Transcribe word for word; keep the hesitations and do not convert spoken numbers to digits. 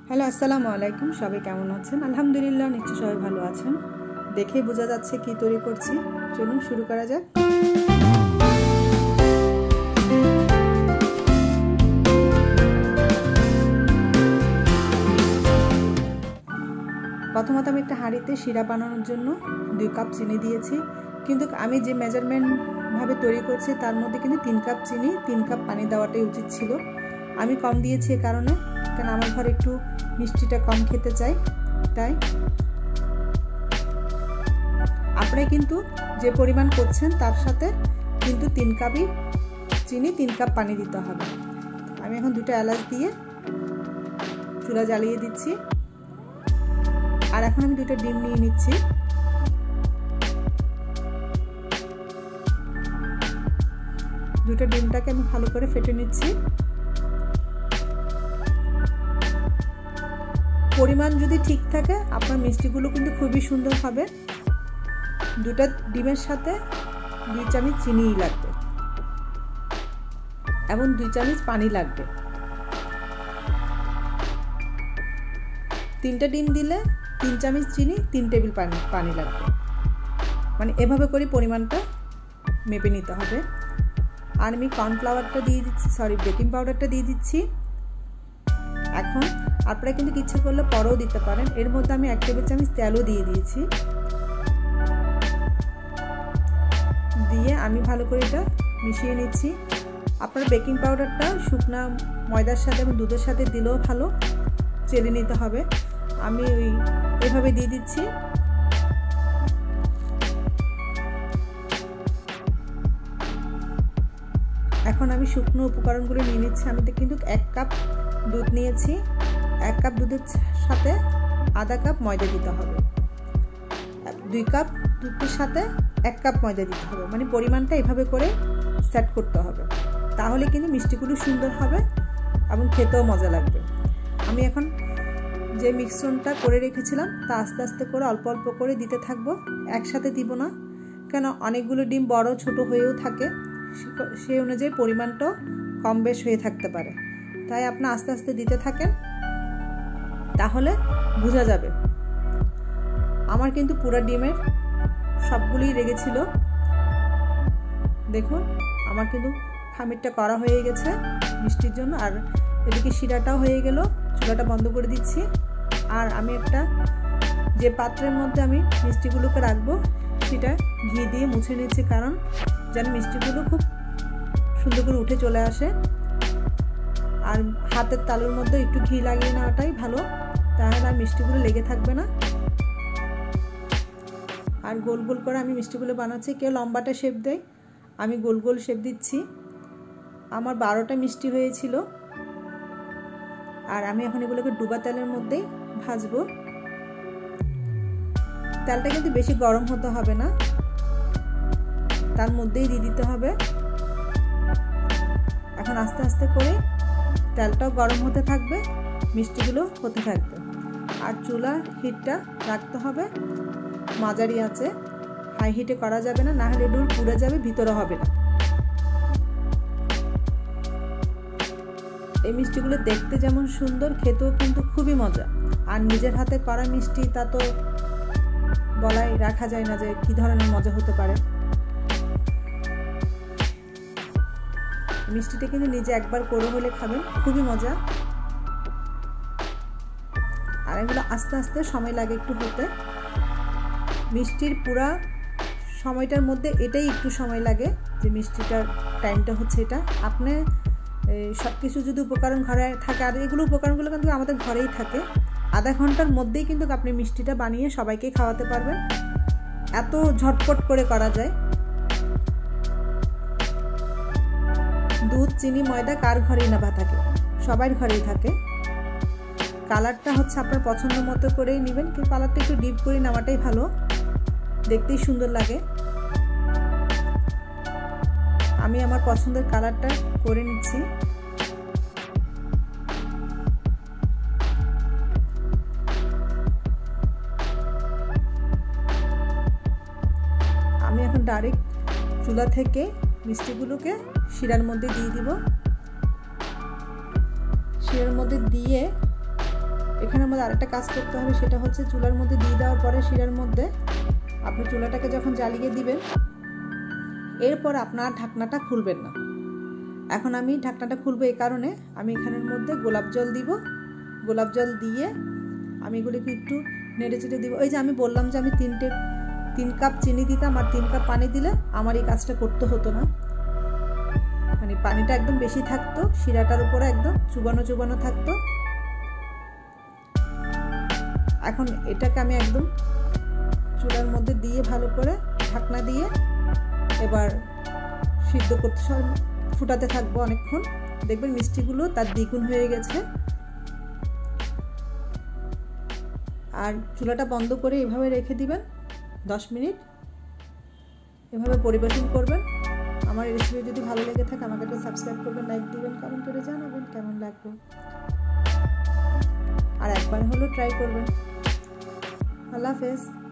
Hello আসসালামু আলাইকুম, সবাই কেমন আছেন? আলহামদুলিল্লাহ, নিশ্চয়ই সবাই ভালো আছেন। দেখেই বোঝা যাচ্ছে কি তৈরি করছি। চলুন শুরু করা যাক। প্রথমত আমি একটা হাঁড়িতে শিরা বানানোর জন্য দুই কাপ চিনি দিয়েছি, কিন্তু আমি যে মেজারমেন্ট ভাবে তৈরি করছি তার মধ্যে কিন্তু তিন কাপ চিনি তিন কাপ পানি দেওয়াটাই উচিত ছিল। আমি কম দিয়েছি এ কারণে, কারণ আমার ঘরে একটু মিষ্টিটা কম খেতে চাই, তাই আপনি কিন্তু যে পরিমাণ করছেন তার সাথে কিন্তু তিন কাপই চিনি তিন কাপ পানি দিতে হবে। আমি এখন দুটো এলাচ দিয়ে চুলা জ্বালিয়ে দিচ্ছি, আর এখন আমি দুটো ডিম নিয়ে নিচ্ছি। দুটো ডিমটাকে আমি ভালো করে ফেটে নিচ্ছি। পরিমাণ যদি ঠিক থাকে আপনার মিষ্টিগুলো কিন্তু খুবই সুন্দর হবে। দুটো ডিমের সাথে দুই চামচ চিনি লাগবে এবং দুই চামচ পানি লাগবে। তিনটা ডিম দিলে তিন চামচ চিনি তিন টেবিল পানি পানি লাগবে, মানে এভাবে করে পরিমাণটা মেপে নিতে হবে। আর আমি কর্নফ্লাওয়ারটা দিয়ে দিচ্ছি, সরি বেকিং পাউডারটা দিয়ে দিচ্ছি। এখন আপনারা কিন্তু ইচ্ছে করলে পরেও দিতে পারেন। এর মধ্যে আমি এক টেবিল চামচ তেলও দিয়ে দিয়েছি। দিয়ে আমি ভালো করে এটা মিশিয়ে নিচ্ছি। আপনার বেকিং পাউডারটা শুকনা ময়দার সাথে এবং দুধের সাথে দিলেও ভালো, চেলে নিতে হবে। আমি ওই এভাবে দিয়ে দিচ্ছি। এখন আমি শুকনো উপকরণগুলো নিয়ে নিচ্ছি। আমি তো কিন্তু এক কাপ দুধ নিয়েছি, এক কাপ দুধের সাথে আধা কাপ ময়দা দিতে হবে। দুই কাপ দুধের সাথে এক কাপ ময়দা দিতে হবে, মানে পরিমাণটা এভাবে করে সেট করতে হবে, তাহলে কিন্তু মিষ্টিগুলো সুন্দর হবে এবং খেতেও মজা লাগবে। আমি এখন যে মিশ্রণটা করে রেখেছিলাম তা আস্তে আস্তে করে অল্প অল্প করে দিতে থাকবো, একসাথে দিব না, কেন অনেকগুলো ডিম বড় ছোট হয়েও থাকে, সেই অনুযায়ী পরিমাণটাও কম বেশ হয়ে থাকতে পারে। তাই আপনি আস্তে আস্তে দিতে থাকেন, তাহলে বোঝা যাবে। আমার কিন্তু পুরা ডিমের সবগুলোই লেগেছিল। দেখুন আমার কিন্তু খামিরটা করা হয়ে গেছে মিষ্টির জন্য। আর এদিকে শিরাটাও হয়ে গেল। চুলাটা বন্ধ করে দিচ্ছি। আর আমি একটা যে পাত্রের মধ্যে আমি মিষ্টিগুলোকে রাখবো সেটা ঘি দিয়ে মুছে নিচ্ছি, কারণ যেন মিষ্টিগুলো খুব সুন্দর করে উঠে চলে আসে। আর হাতের তালুর মধ্যে একটু ঘি লাগিয়ে নেওয়াটাই ভালো, তাহলে আর মিষ্টিগুলো লেগে থাকবে না। আর গোল গোল করে আমি মিষ্টিগুলো বানাচ্ছি। কেউ লম্বাটা শেপ দেয়, আমি গোল গোল শেপ দিচ্ছি। আমার বারোটা মিষ্টি হয়েছিল। আর আমি এখন এগুলোকে ডুবা তেলের মধ্যেই ভাজবো। তেলটা কিন্তু বেশি গরম হতে হবে না, তার মধ্যেই দিয়ে দিতে হবে। এখন আস্তে আস্তে করে তেলটাও গরম হতে থাকবে, মিষ্টিগুলো হতে থাকবে। আর চুলার হিটটা রাখতে হবে মাঝারি আছে, হাই হিটে করা যাবে না, না হলে ডুল পুড়ে যাবে, ভিতরে হবে না। এই মিষ্টিগুলো দেখতে যেমন সুন্দর, খেতেও কিন্তু খুবই মজা। আর নিজের হাতে করা মিষ্টি তা তো বলাই রাখা যায় না যে কি ধরনের মজা হতে পারে। মিষ্টিটা কিন্তু নিজে একবার করে হলে খাবেন, খুবই মজা। আর এগুলো আস্তে আস্তে সময় লাগে একটু হতে। মিষ্টির পুরা সময়টার মধ্যে এটাই একটু সময় লাগে, যে মিষ্টিটার টাইমটা হচ্ছে এটা। আপনি সব কিছু যদি উপকরণ ঘরে থাকে, আর এগুলো উপকরণগুলো কিন্তু আমাদের ঘরেই থাকে, আধা ঘন্টার মধ্যেই কিন্তু আপনি মিষ্টিটা বানিয়ে সবাইকে খাওয়াতে পারবেন। এত ঝটপট করে করা যায়। দুধ চিনি ময়দা কার ঘরেই না বা থাকে, সবার ঘরেই থাকে। কালারটা হচ্ছে আপনার পছন্দ মতো করেই নেবেন, কিন্তু কালারটা একটু ডিপ করে নেওয়াটাই ভালো, দেখতেই সুন্দর লাগে। আমি আমার পছন্দের কালারটা করে নিচ্ছি। আমি এখন ডাইরেক্ট চুলা থেকে মিষ্টিগুলোকে শিরার মধ্যে দিয়ে দিব। শিরার মধ্যে দিয়ে এখানের মধ্যে আরেকটা কাজ করতে হবে, সেটা হচ্ছে চুলার মধ্যে দিয়ে দেওয়ার পরে শিরার মধ্যে আপনি চুলাটাকে যখন জ্বালিয়ে দিবেন, এরপর আপনার ঢাকনাটা খুলবেন না। এখন আমি ঢাকনাটা খুলবো এই কারণে, আমি এখানের মধ্যে গোলাপ জল দিব। গোলাপ জল দিয়ে আমি এগুলিকে একটু নেড়ে চেড়ে দিব। ওই যে আমি বললাম যে আমি তিনটে তিন কাপ চিনি দিতাম আর তিন কাপ পানি দিলে আমার এই কাজটা করতে হতো না, মানে পানিটা একদম বেশি থাকতো, শিরাটার উপরে একদম চুবানো চুবানো থাকতো। এখন এটাকে আমি একদম চুলার মধ্যে দিয়ে ভালো করে ঢাকনা দিয়ে এবার সিদ্ধ করতে ফুটাতে থাকবো অনেকক্ষণ। দেখবেন মিষ্টিগুলো তার দ্বিগুণ হয়ে গেছে। আর চুলাটা বন্ধ করে এভাবে রেখে দিবেন দশ মিনিট, এভাবে পরিবেশন করবেন। আমার এই রেসিপি যদি ভালো লেগে থাকে আমাকে একটা সাবস্ক্রাইব করবেন, লাইক দিবেন, কমেন্ট করে জানাবেন কেমন লাগলো। আর একবার হলো ট্রাই করবেন। আল্লাহ হাফেজ।